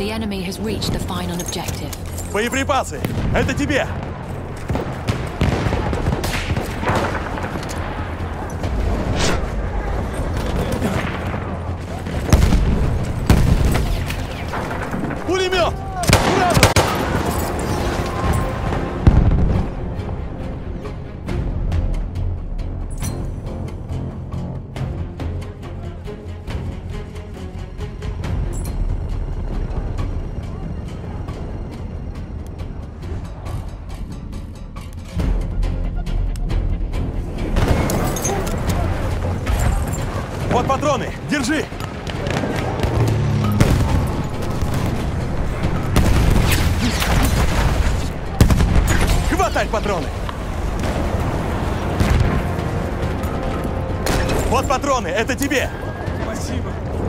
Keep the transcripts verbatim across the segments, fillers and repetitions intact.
The enemy has reached the final objective. Боеприпасы! Это тебе! Пулемет! Сразу! Вот патроны! Держи! Хватай патроны! Вот патроны! Это тебе! Спасибо!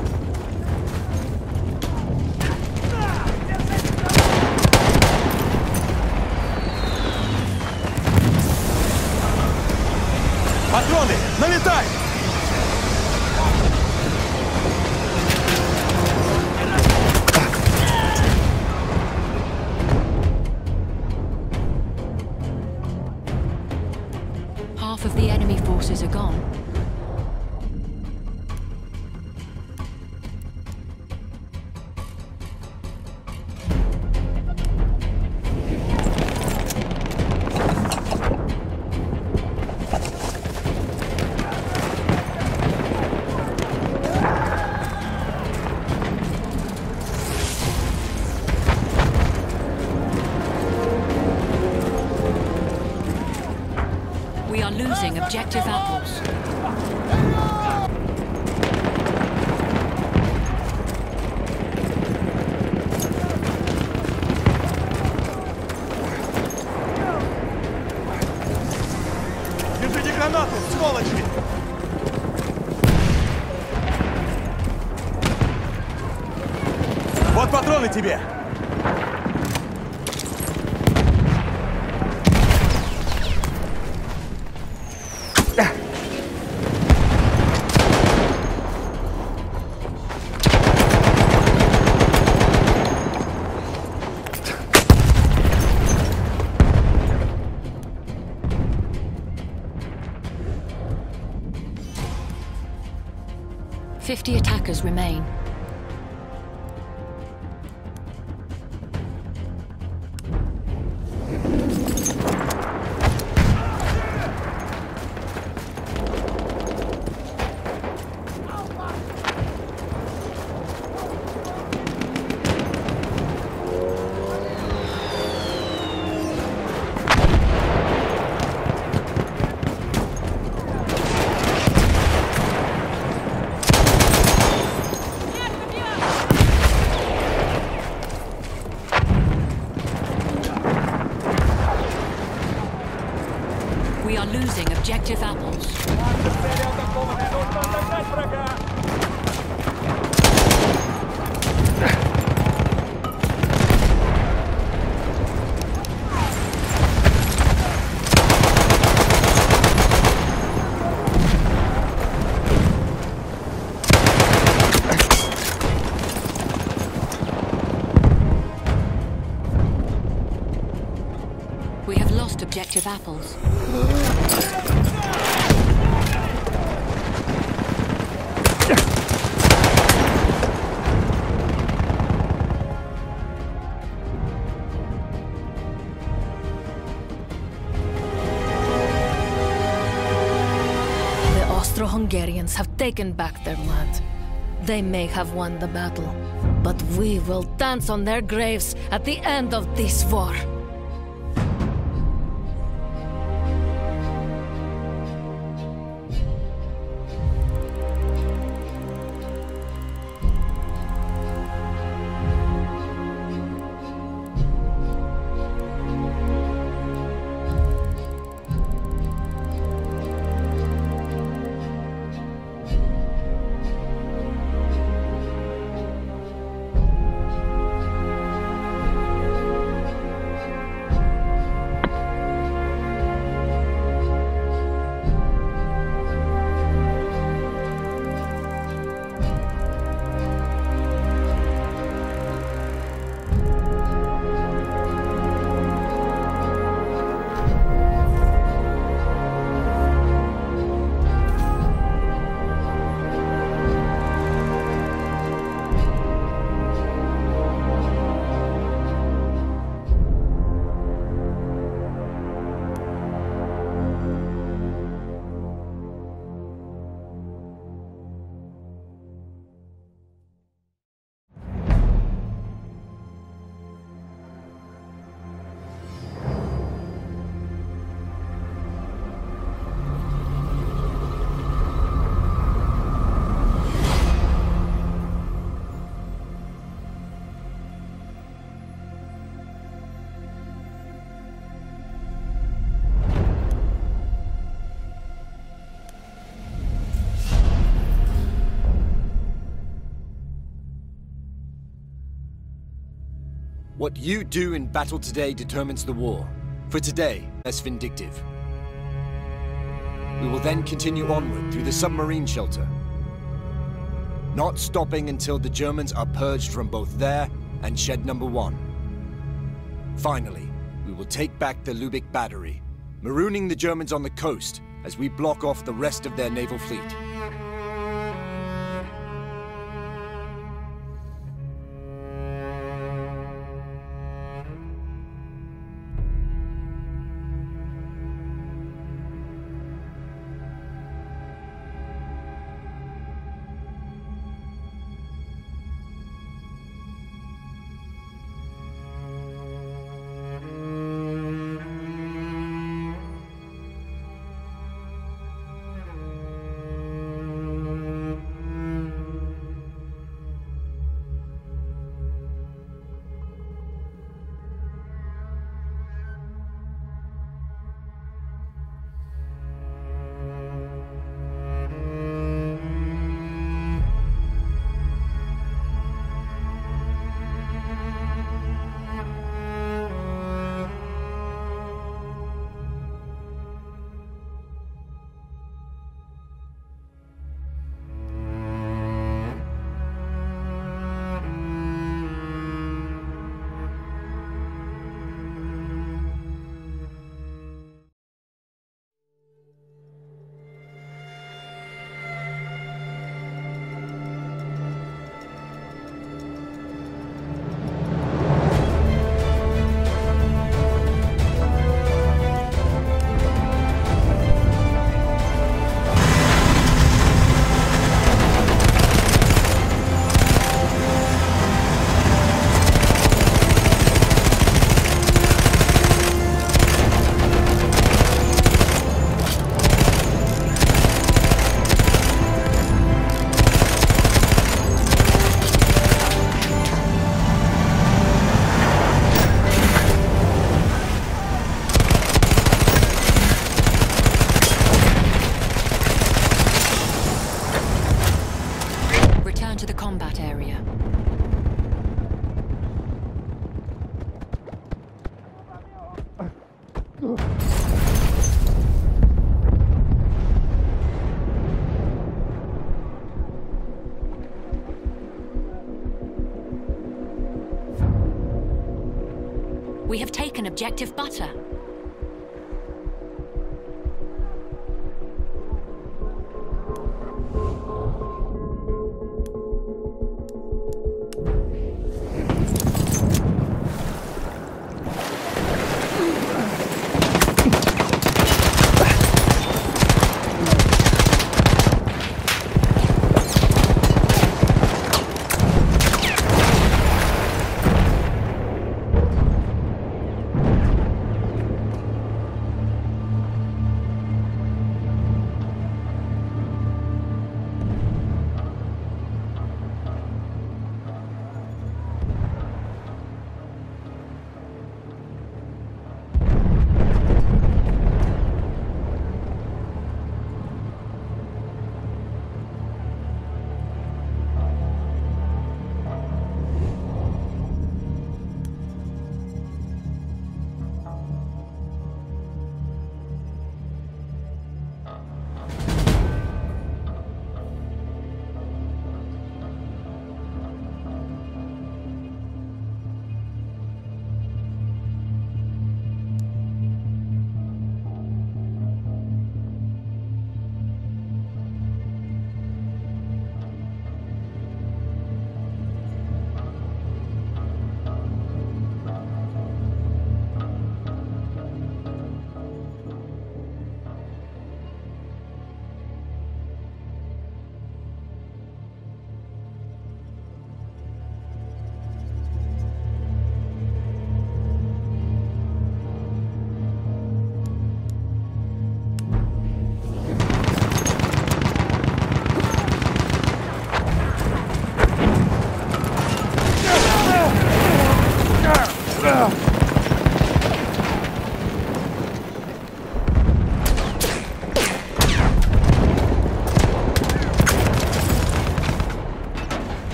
Патроны! Налетай! Half of the enemy forces are gone. We are losing objective apples. Держите гранату, сволочи! Вот патроны тебе! Fifty attackers remain. We are losing objective apples. We have lost objective apples. The Austro-Hungarians have taken back their land. They may have won the battle, but we will dance on their graves at the end of this war. What you do in battle today determines the war. For today, as vindictive. We will then continue onward through the submarine shelter. Not stopping until the Germans are purged from both there and Shed Number One. Finally, we will take back the Lubeck battery, marooning the Germans on the coast as we block off the rest of their naval fleet. We have taken objective butter.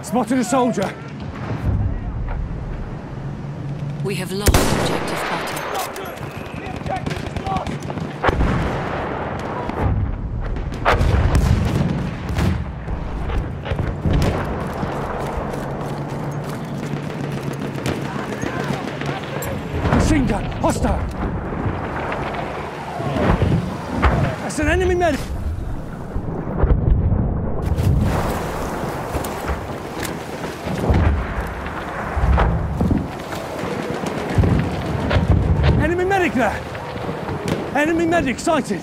Spotted a soldier. We have lost objective butter. Machine gun, hostile. That's an enemy medic. Enemy medic there. Enemy medic sighted.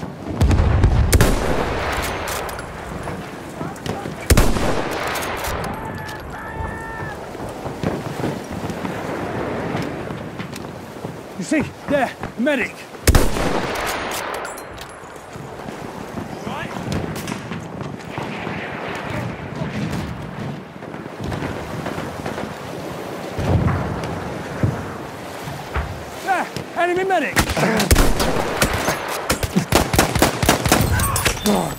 You see, there, medic. There, enemy medic. Oh.